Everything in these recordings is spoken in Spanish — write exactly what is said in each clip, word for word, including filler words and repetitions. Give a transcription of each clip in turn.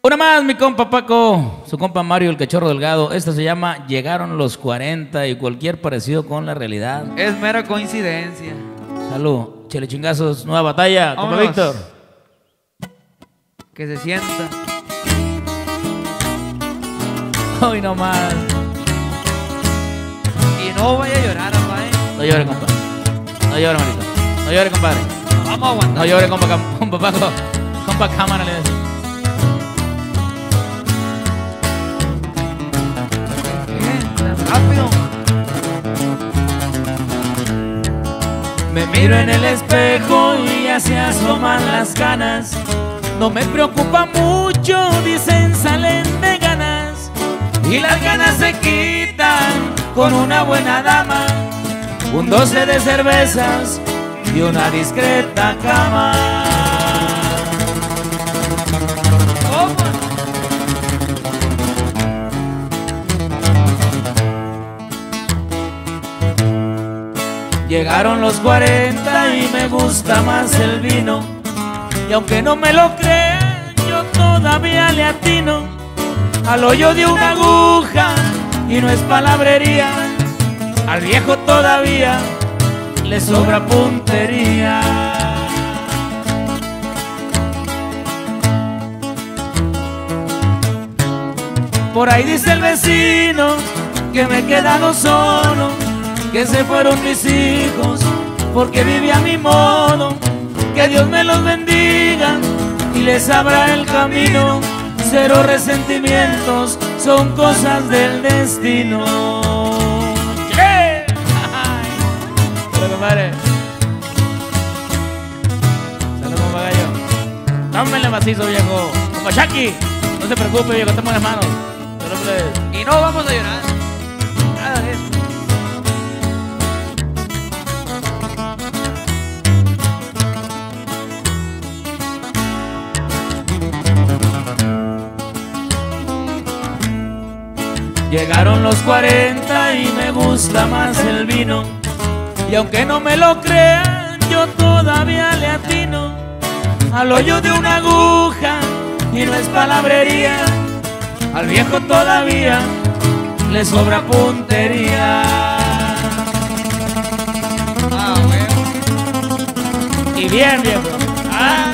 Una más, mi compa Paco, su compa Mario, el cachorro delgado. Esta se llama Llegaron los cuarenta y cualquier parecido con la realidad. Es mera coincidencia. Salud, chile chingazos, nueva batalla, compa Vámonos. Víctor. Que se sienta. Hoy no más. Y no vaya a llorar, papá, ¿eh? No llore, compa. No llore, manito. No llore, compadre. Vamos a aguantar. No llore, compa, cam- compa Paco. Compa cámara, le dice. Rápido. Me miro en el espejo y ya se asoman las canas. No me preocupa mucho, dicen, salen de ganas. Y las ganas se quitan con una buena dama, un doce de cervezas y una discreta cama. Llegaron los cuarenta y me gusta más el vino. Y aunque no me lo crean, yo todavía le atino al hoyo de una aguja, y no es palabrería. Al viejo todavía le sobra puntería. Por ahí dice el vecino que me he quedado solo, que se fueron mis hijos porque viví a mi modo. Que Dios me los bendiga y les abra el camino. Cero resentimientos, son cosas del destino. ¡Yeah! Hola, compadre. Salud, compa gallo. Tómenle macizo, viejo. Compa Shaki, no se preocupe, viejo, estamos en las manos. Y no vamos a llorar. Nada de eso. Llegaron los cuarenta y me gusta más el vino. Y aunque no me lo crean, yo todavía le atino al hoyo de una aguja, y no es palabrería. Al viejo todavía le sobra puntería. Ah, bueno. Y bien, viejo. Ah.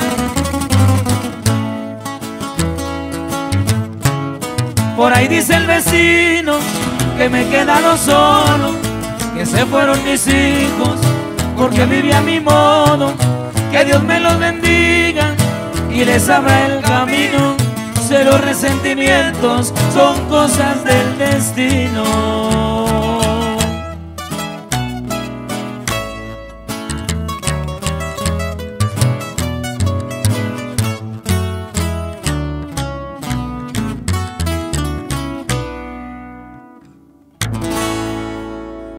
Por ahí dice el vecino que me he quedado solo, que se fueron mis hijos porque viví a mi modo. Que Dios me los bendiga y les abra el camino. Cero resentimientos, son cosas del destino.